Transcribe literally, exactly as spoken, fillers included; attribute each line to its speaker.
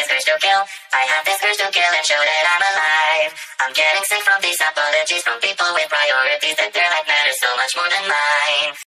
Speaker 1: this urge to kill. I have this urge to kill and show that I'm alive. I'm getting sick from these apologies from people with priorities that